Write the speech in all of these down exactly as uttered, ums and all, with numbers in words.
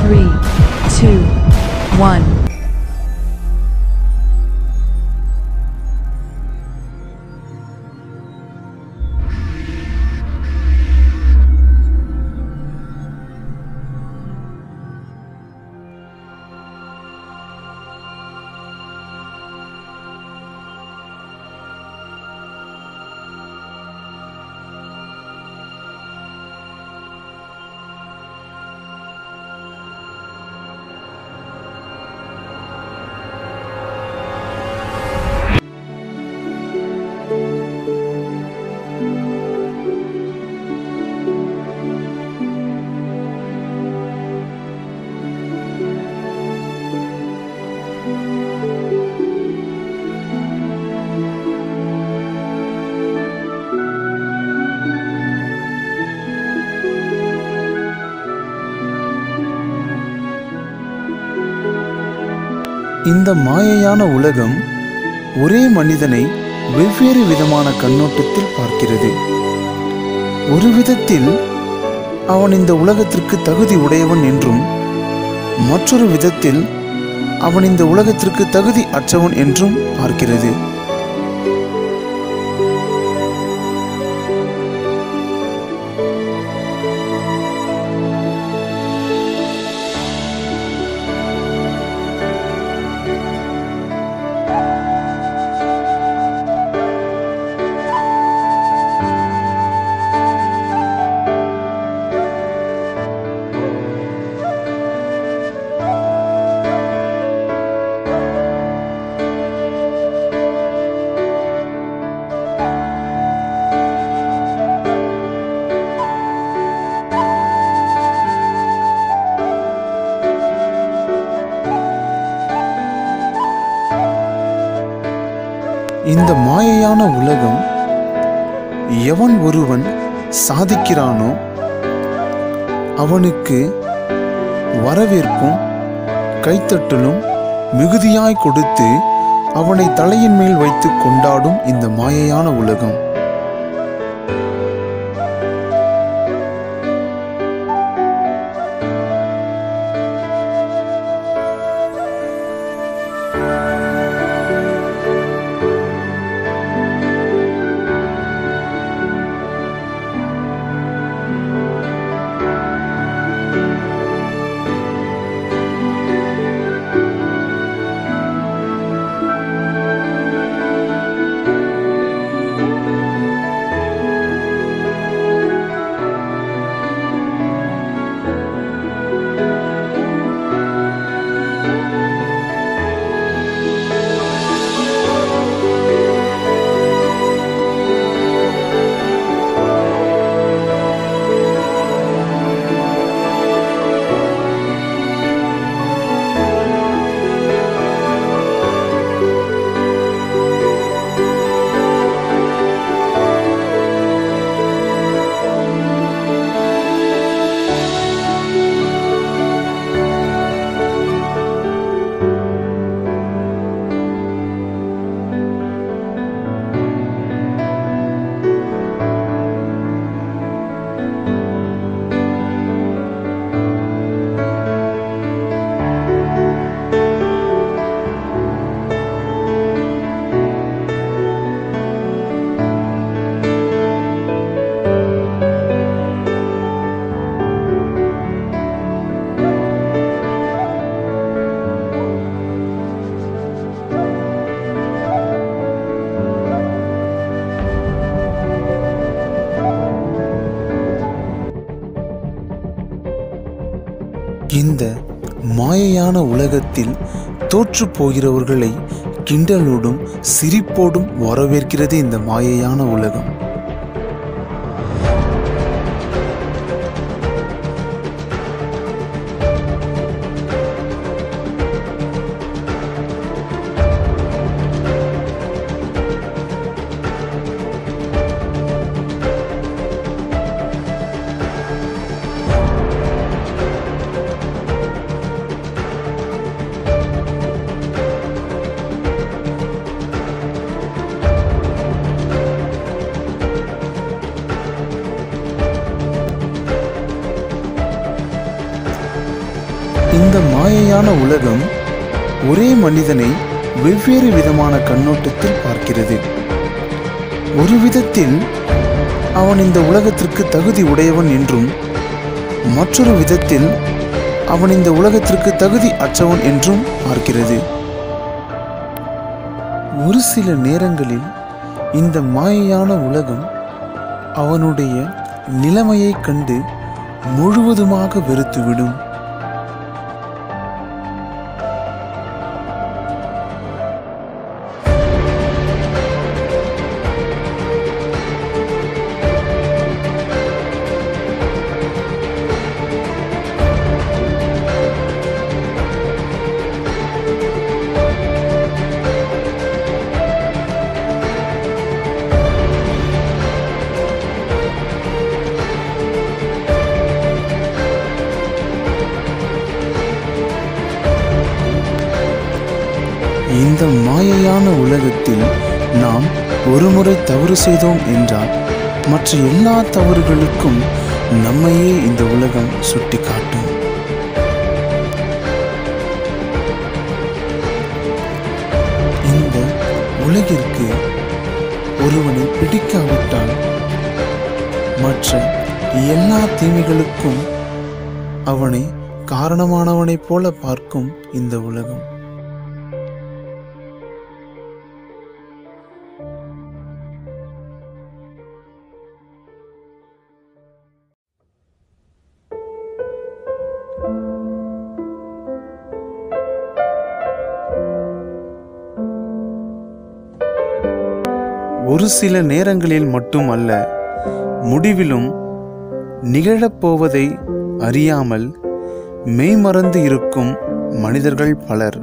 three, two, one. இந்த மாயையான உலகம் ஒரே மனிதனை வெவ்வேறு விதமான கண்ணோட்டத்தில் பார்க்கிறது. ஒரு விதத்தில் அவன் இந்த உலகத்திற்கு தகுதி உடையவன் என்றும், மற்றொரு விதத்தில் அவன் இந்த உலகத்திற்கு தகுதி அற்றவன் என்றும் பார்க்கிறது. இந்த மாயையான உலகம் எவன் ஒருவன் சாதிக்கிறானோ அவனுக்கு வரவேற்பும் கைத்தட்டலும் மிகுதியாய் கொடுத்து அவனை தலையின் மேல் வைத்து கொண்டாடும் இந்த மாயையான உலகம். இந்த மாயையான உலகத்தில் தோற்று போகிறவர்களை கிண்டலோடும் சிரிப்போடும் வரவேற்கிறது இந்த மாயையான உலகம். இந்த மாயையான உலகம் ஒரே மனிதனை வெவ்வேறு விதமான கண்ணோட்டத்தில் பார்க்கிறது. ஒரு விதத்தில் அவன் இந்த உலகத்திற்கு தகுதி உடையவன் என்றும், மற்றொரு விதத்தில் அவன் இந்த உலகத்திற்கு தகுதி அற்றவன் என்றும் பார்க்கிறது. ஒரு சில நேரங்களில் இந்த மாயையான உலகம் அவனுடைய நிலைமையை கண்டு முழுவதுமாக வெறுத்துவிடும். இந்த மாயையான உலகத்தில் நாம் ஒருமுறை தவறு செய்தோம் என்றால் மற்ற எல்லா தவறுகளுக்கும் நம்மையே இந்த உலகம் சுட்டி காட்டும். இந்த உலகிற்கு ஒருவனை பிடிக்காவிட்டால் மற்ற எல்லா தீமைகளுக்கும் அவனை காரணமானவனைப் போல பார்க்கும் இந்த உலகம். ஒரு சில நேரங்களில் மட்டும் அல்ல, முடிவிலும் நிகழப்போவதை அறியாமல் மெய்மறந்து இருக்கும் மனிதர்கள் பலர்.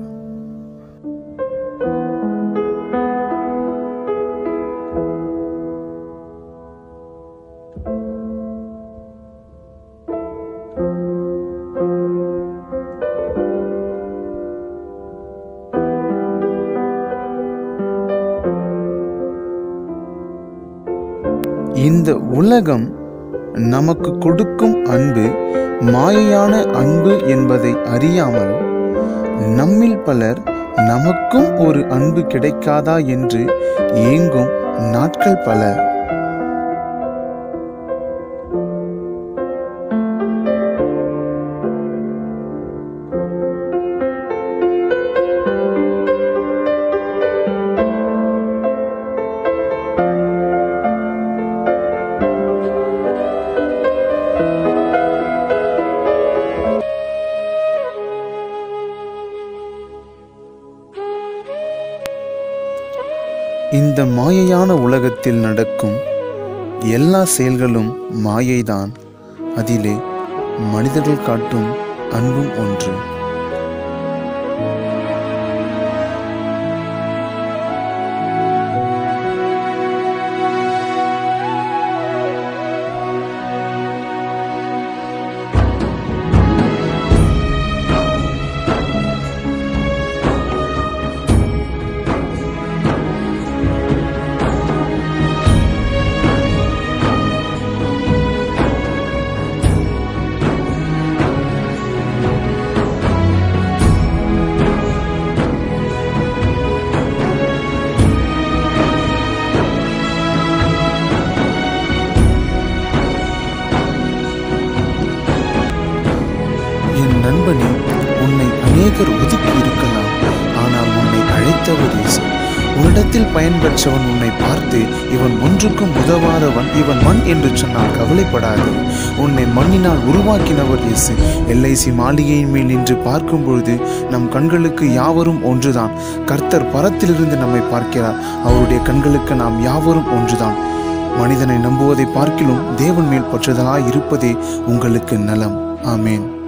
இந்த உலகம் நமக்கு கொடுக்கும் அன்பு மாயையான அன்பு என்பதை அறியாமல் நம்மில் பலர் நமக்கும் ஒரு அன்பு கிடைக்காதா என்று ஏங்கும் நாட்கள் பல. இந்த மாயையான உலகத்தில் நடக்கும் எல்லா செயல்களும் மாயைதான். அதிலே மனிதர்கள் காட்டும் அன்பும் ஒன்று. என் நண்பனே, உன்னை அநேகர் ஒதுக்கி இருக்கலாம், ஆனால் உன்னை அழைத்தவர் இயேசு. உன்னிடத்தில் பயன்பெற்றவன் உன்னை பார்த்து, இவன் ஒன்றுக்கும் உதவாதவன், இவன் மண் என்று சொன்னால் கவலைப்படாது. உன்னை மண்ணினால் உருவாக்கினவர் இயேசு. எல்ஐசி மாளிகையின் மேல் நின்று பார்க்கும் பொழுது நம் கண்களுக்கு யாவரும் ஒன்றுதான். கர்த்தர் பரத்திலிருந்து நம்மை பார்க்கிறார். அவருடைய கண்களுக்கு நாம் யாவரும் ஒன்றுதான். மனிதனை நம்புவதை பார்க்கிலும் தேவன் மேல் பற்றுதலாய் இருப்பதே உங்களுக்கு நலம். ஆமேன்.